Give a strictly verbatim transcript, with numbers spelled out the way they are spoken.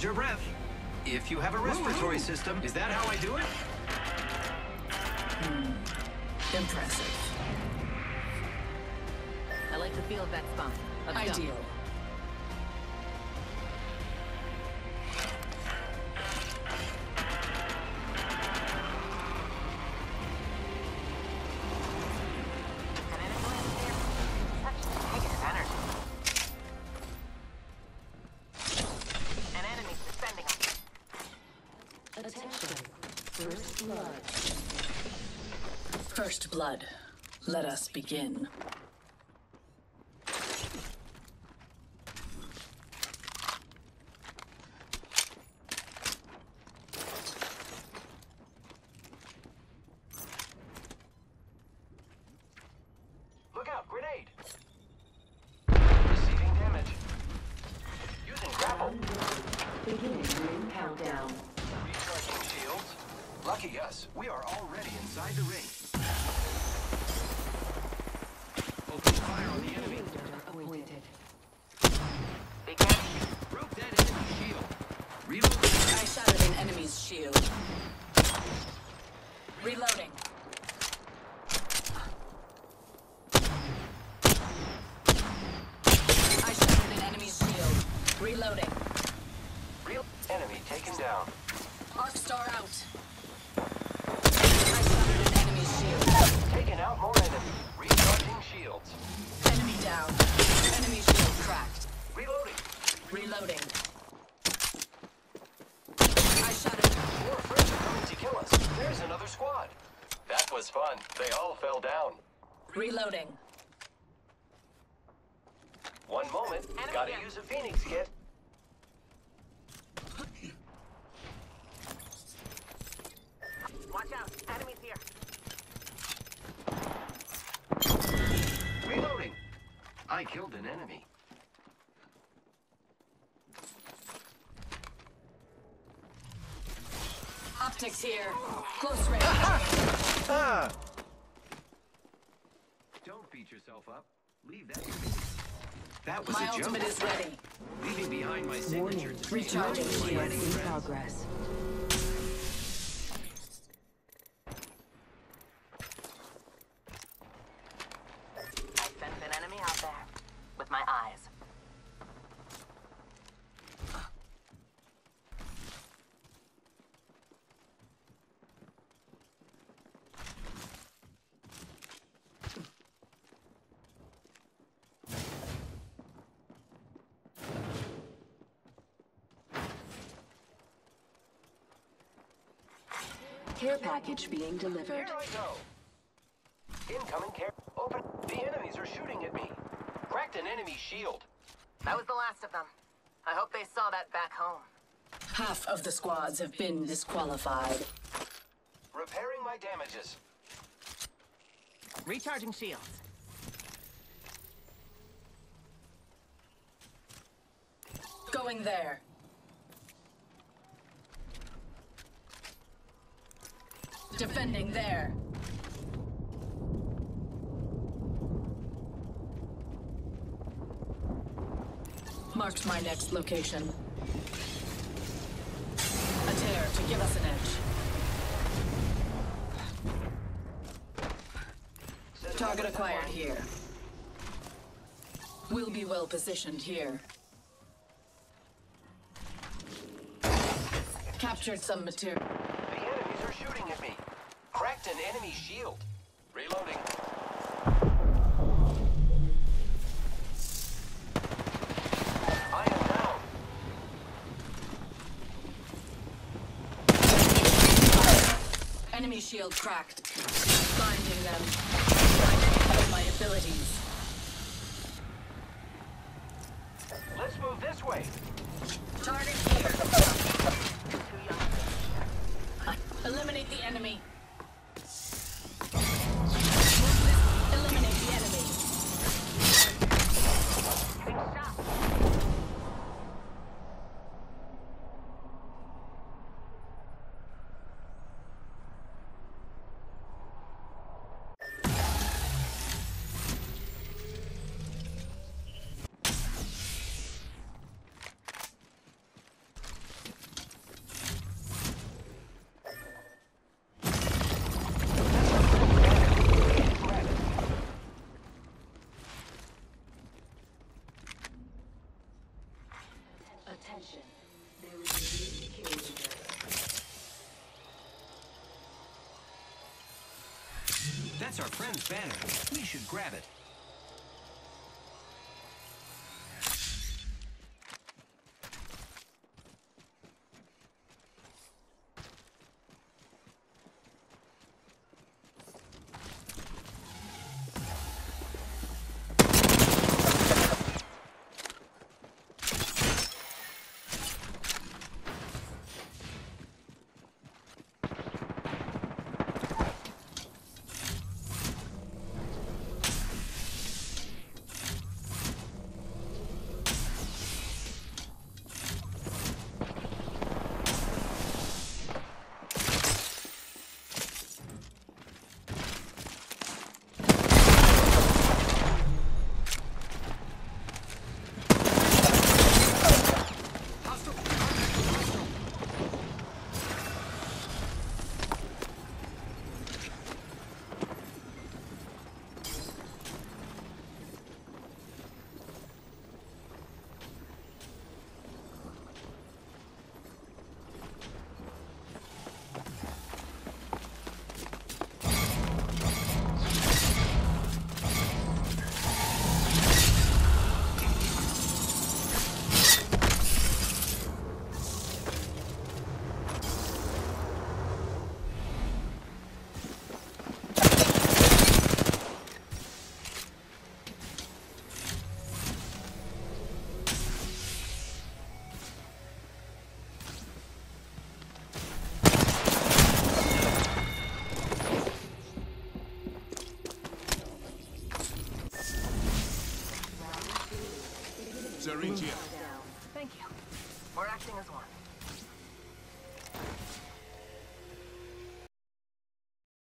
Hold your breath. If you have a respiratory system, is that how I do it? Hmm. Impressive. I like the feel of that spot. Let's Ideal. Go. First blood. First blood. Let us begin. Look out, grenade! Receiving damage. Using grapple. Beginning ring countdown. Recharging shields. Lucky us, we are already inside the ring. Open fire on the enemy. Appointed. Broke that enemy shield. Reload. I shattered an enemy's shield. Reloading. I shattered an enemy's shield. Reloading. Real enemy taken down. Arc star out. I shattered an enemy's shield. Taking out more enemies. Recharging shields. Enemy down. Enemy shield cracked. Reloading. Reloading. I shattered. More friends are coming to kill us. There's another squad. That was fun. They all fell down. Reloading. One moment. Enemy Gotta down. use a Phoenix kit. Watch out. Enemies here. Reloading. I killed an enemy. Optics here. Close range. Ah! Don't beat yourself up. Leave that to me. That was My a joke. ultimate is ready. Leaving behind my signature. Recharging shields in progress. I sense an enemy out there. With my eyes. Care package being delivered. Here I go. Incoming care. Open. The enemies are shooting at me. Cracked an enemy shield. That was the last of them. I hope they saw that back home. Half of the squads have been disqualified. Repairing my damages. Recharging shields. Going there. Defending there. Marked my next location. A tear to give us an edge. Target acquired here. We'll be well positioned here. Captured some material. The enemies are shooting at me. Cracked an enemy shield. Reloading. I am down. Enemy shield cracked. Blinding them. Blinding my abilities. Let's move this way. Target here. Eliminate the enemy. Eliminate the enemy. That's our friend's banner. We should grab it. Thank you. We're acting as one.